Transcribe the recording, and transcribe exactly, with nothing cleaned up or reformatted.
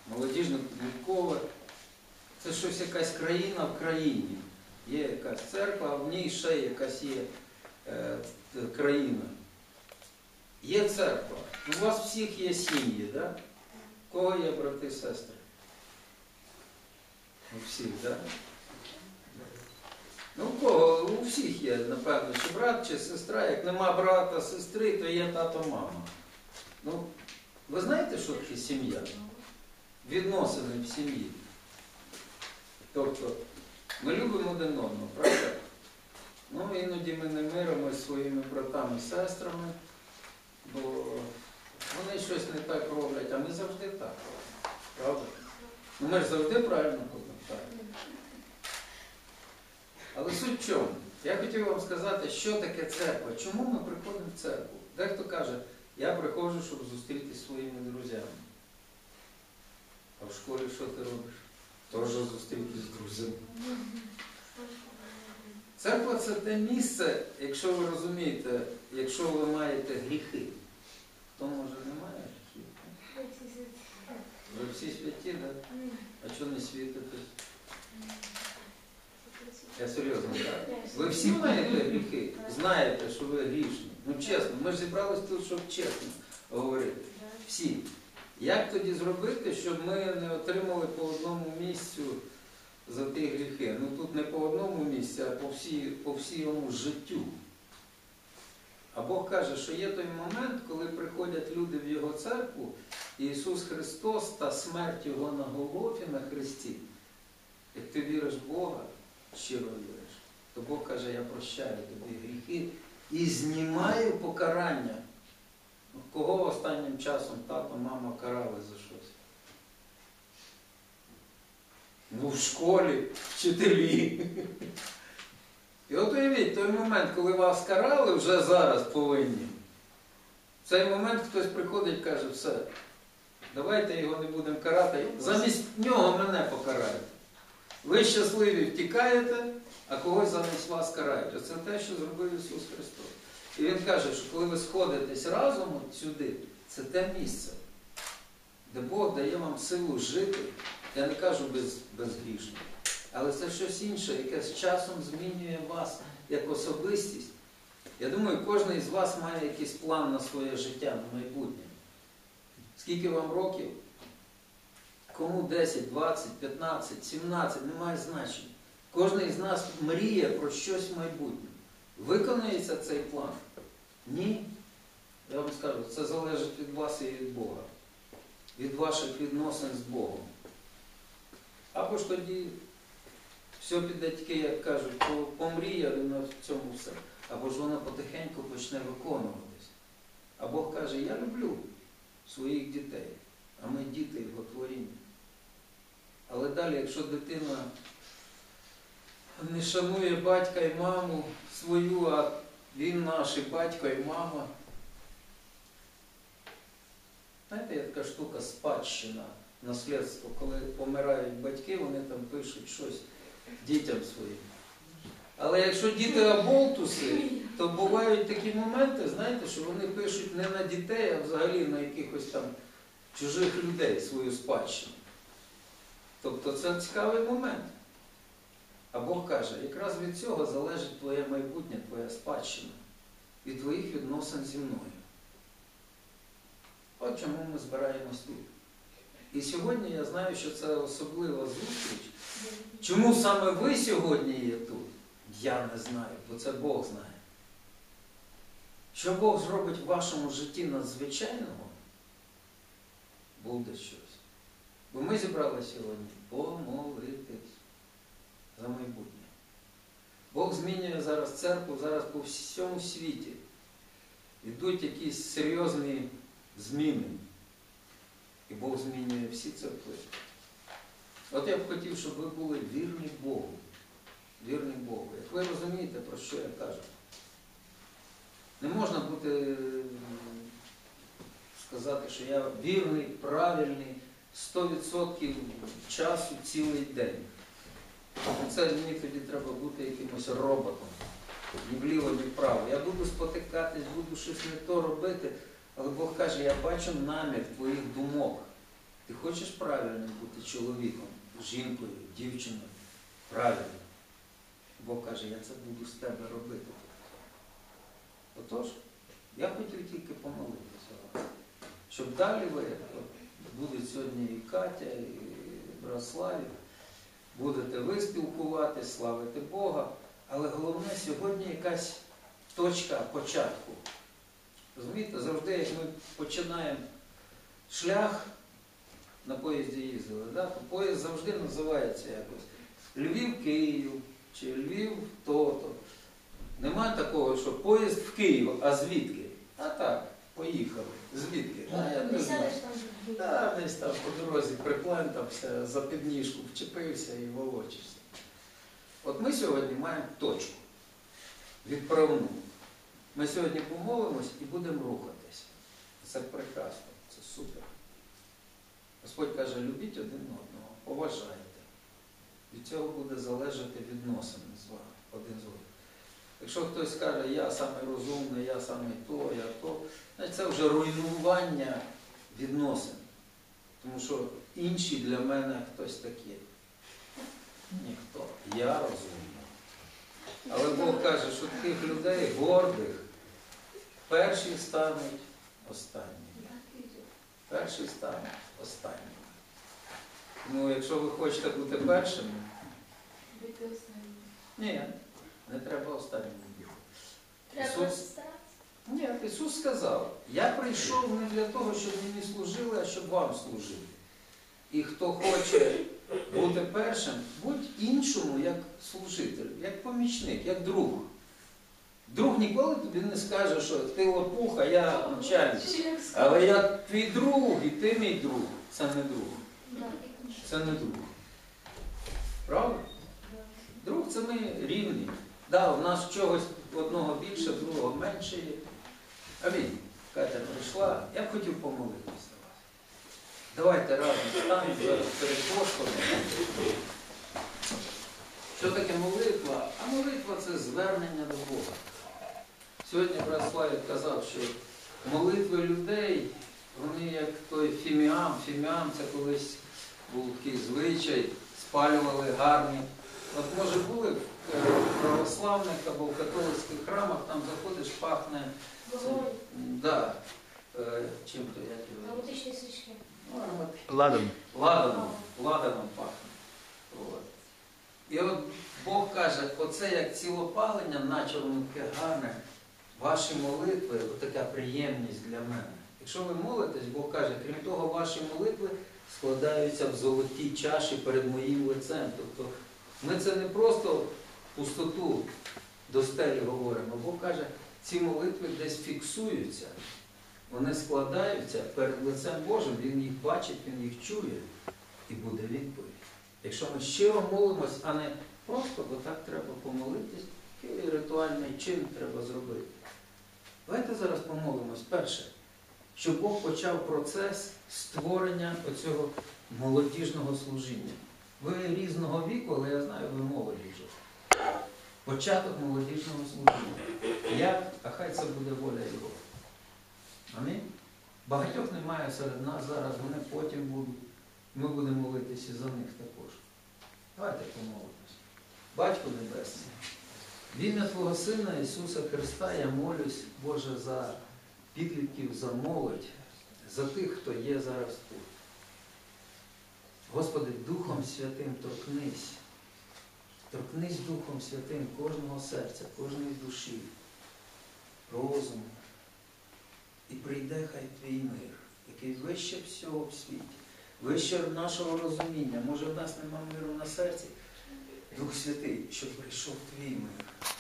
молодіжно-підліткове. Це щось якась країна в країні. Є якась церква, а в ній ще якась є е, країна. Є церква. У вас всіх є сім'ї, да? У кого є брати, сестри? У всіх, так? Да? Ну, у кого? У всіх є, напевно, чи брат, чи сестра. Як нема брата, сестри, то є тато, мама. Ну, ви знаєте, що таке сім'я? Відносини в сім'ї. Тобто, ми любимо один одного, правда? Ну, іноді ми не миримося зі своїми братами, сестрами, бо вони щось не так роблять, а ми завжди так. Правда? Ну, ми ж завжди правильно повертаємо. Але суть в чому? Я хотів вам сказати, що таке церква. Чому ми приходимо в церкву? Дехто каже, я приходжу, щоб зустрітися зі своїми друзями. А в школі що ти робиш? Теж зустрітися з друзями. Церква – це те місце, якщо ви розумієте, якщо ви маєте гріхи. Хто, може, не має гріхів? Ви всі святі, так? А чого не світите? Я серйозно, так? Ви всі маєте гріхи? Знаєте, що ви грішні? Ну чесно, ми ж зібралися тут, щоб чесно говорити. Всі. Як тоді зробити, щоб ми не отримали по одному місцю за ті гріхи? Ну тут не по одному місці, а по, всі, по всьому життю. А Бог каже, що є той момент, коли приходять люди в Його церкву, і Ісус Христос та смерть Його на Голгофі, на Христі. Як ти віриш в Бога, щиро віриш, то Бог каже, я прощаю тобі гріхи і знімаю покарання. Кого останнім часом тато, мама карали за щось? Ну, в школі, вчителі. І от уявіть, той момент, коли вас карали, вже зараз повинні. В цей момент хтось приходить і каже, все, давайте його не будемо карати, замість нього мене покарають. Ви щасливі втікаєте, а когось замість вас карають. Оце те, що зробив Ісус Христос. І Він каже, що коли ви сходитесь разом от сюди, це те місце, де Бог дає вам силу жити. Я не кажу без, безгрішно, але це щось інше, яке з часом змінює вас як особистість. Я думаю, кожен із вас має якийсь план на своє життя, на майбутнє. Скільки вам років? Кому десять, двадцять, п'ятнадцять, сімнадцять, немає значення. Кожен із нас мріє про щось в майбутнє. Виконується цей план? Ні. Я вам скажу, це залежить від вас і від Бога. Від ваших відносин з Богом. Або ж тоді все піде тільки, як кажуть, помріяли на цьому все. Або ж вона потихеньку почне виконуватись. А Бог каже, я люблю своїх дітей, а ми діти Його творіння. Але далі, якщо дитина не шанує батька і маму свою, а він наш і батько і мама. Знаєте, є така штука спадщина, наслідство. Коли помирають батьки, вони там пишуть щось дітям своїм. Але якщо діти аболтуси, то бувають такі моменти, знаєте, що вони пишуть не на дітей, а взагалі на якихось там чужих людей свою спадщину. Тобто це цікавий момент. А Бог каже, якраз від цього залежить твоє майбутнє, твоя спадщина, від твоїх відносин зі мною. От чому ми збираємось тут. І сьогодні я знаю, що це особлива зустріч. Чому саме ви сьогодні є тут? Я не знаю, бо це Бог знає. Що Бог зробить в вашому житті надзвичайного, буде щось. Бо ми зібрали сьогодні помолитись за майбутнє. Бог змінює зараз церкву, зараз по всьому світі. Йдуть якісь серйозні зміни. І Бог змінює всі церкви. От я б хотів, щоб ви були вірні Богу. Вірні Богу. Як ви розумієте, про що я кажу? Не можна бути, сказати, що я вірний, правильний, сто відсотків часу цілий день. Це мені тоді треба бути якимось роботом. Ні вліво, ні вправо. Я буду спотикатись, буду щось не то робити, але Бог каже, я бачу намір твоїх думок. Ти хочеш правильним бути чоловіком, жінкою, дівчиною, правильно. Бог каже, я це буду з тебе робити. Отож, я хотів тільки помолитися вас, щоб далі ви, будуть сьогодні і Катя, і Браславі, будете ви спілкуватись, славити Бога, але головне сьогодні якась точка початку. Розумієте, завжди, як ми починаємо шлях, на поїзді їздили, да? То поїзд завжди називається якось Львів-Київ чи Львів-то-то. Нема такого, що поїзд в Київ, а звідки? А так, поїхали. Звідки? А, я не знаю. А, десь там по дорозі приплентався, за підніжку вчепився і волочився. От ми сьогодні маємо точку відправну. Ми сьогодні помолимось і будемо рухатись. Це прекрасно, це супер. Господь каже, любіть один одного, поважайте. Від цього буде залежати відносини з вами, один з одним. Якщо хтось скаже, я самий розумний, я самий то, я то, значить це вже руйнування відносин. Тому що інші для мене хтось такий. Ніхто. Я розумний. Але Бог каже, що таких людей гордих перші стануть останніми. Перші стануть останніми. Тому якщо ви хочете бути першими, ні, не треба останнім бути. Ісус... Ні, Ісус сказав, я прийшов не для того, щоб мені служили, а щоб вам служити. І хто хоче бути першим, будь іншому як служитель, як помічник, як друг. Друг ніколи тобі не скаже, що ти лопуха, я начальник. Але я твій друг, і ти мій друг. Це не друг. Це не друг. Правда? Друг це ми рівні. Так, да, у нас чогось одного більше, другого менше є. А він, Катя прийшла, я б хотів помолитися за вас. Давайте разом станемо зараз перед Господом. Що таке молитва? А молитва це звернення до Бога. Сьогодні брат Славік казав, що молитви людей, вони як той фіміам. Фіміам це колись був такий звичай, спалювали гарні. От може були в православних або в католицьких храмах, там заходиш, пахне... Да. Чим то, як його? Ароматичні свічки. Ладаном. Ладаном. Ладаном пахне. От. І от Бог каже, оце як цілопалення, наче воно таке гарне, ваші молитви, така приємність для мене. Якщо ви молитесь, Бог каже, крім того, ваші молитви складаються в золотій чаші перед моїм лицем. Тобто ми це не просто пустоту до стелі говоримо. Бог каже, ці молитви десь фіксуються, вони складаються перед лицем Божим, Він їх бачить, Він їх чує і буде відповідь. Якщо ми щиро молимось, а не просто, бо так треба помолитись, який ритуальний чин треба зробити. Давайте зараз помолимось. Перше, щоб Бог почав процес створення оцього молодіжного служіння. Ви різного віку, але я знаю, ви молоді вже. Початок молодіжного служіння. Як? А хай це буде воля Його. Амінь? Багатьох немає серед нас зараз, вони потім будуть. Ми будемо молитися за них також. Давайте помолимось. Батько Небесний, в ім'я Твого Сина Ісуса Христа я молюсь, Боже, за підлітків, за молодь, за тих, хто є зараз тут. Господи, Духом Святим торкнись. Торкнись Духом Святим кожного серця, кожної душі, розуму. І прийде хай Твій мир, який вище всього в світі, вище нашого розуміння. Може, в нас немає миру на серці? Дух Святий, щоб прийшов Твій мир.